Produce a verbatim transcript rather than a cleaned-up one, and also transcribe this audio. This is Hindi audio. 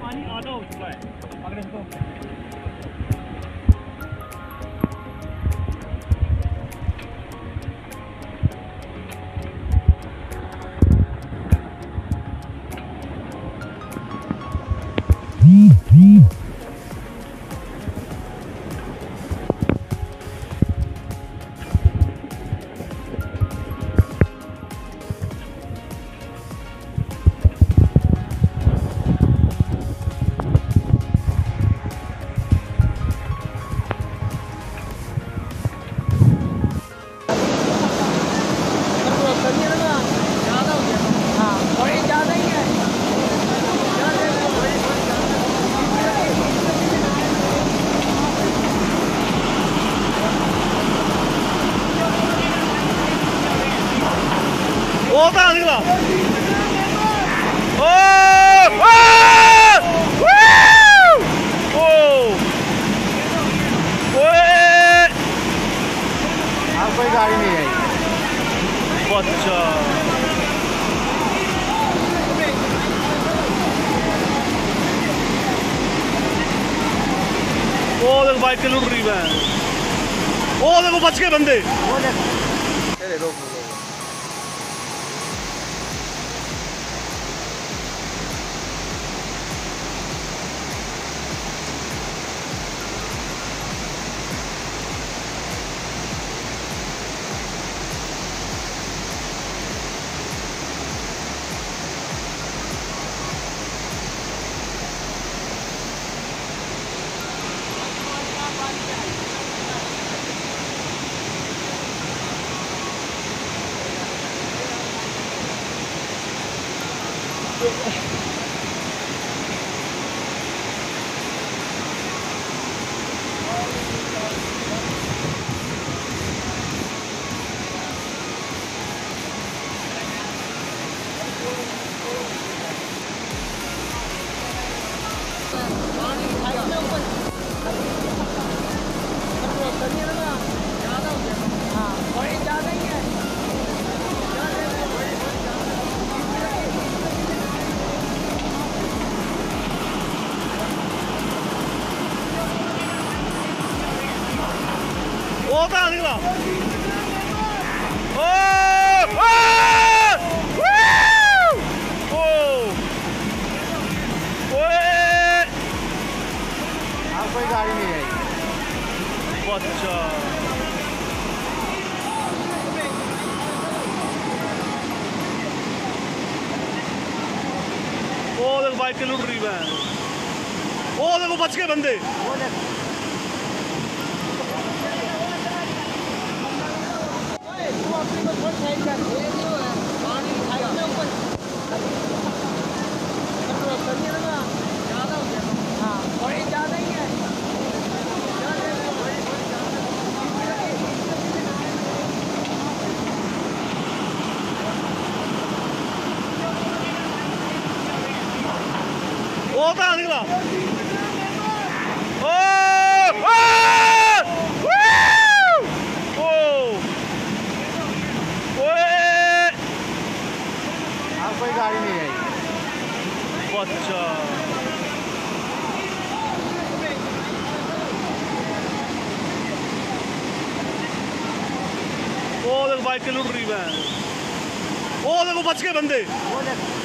पानी आधा हो चुका है। अगर इसको वो कहाँ निकला? ओ अब कोई गाड़ी नहीं आई। अच्छा वो देखो बाइक लुट रही है। वो देखो बच के बंदे। वो कहाँ निकला? ओ अब कोई गाड़ी नहीं आई। अच्छा वो देखो बाइक लुट रही है। वो देखो बच के बंदे। वो कहाँ निकला? ओ अब कोई गाड़ी नहीं आई। अच्छा वो देखो बाइक लुट रही है। वो देखो बच के बंदे।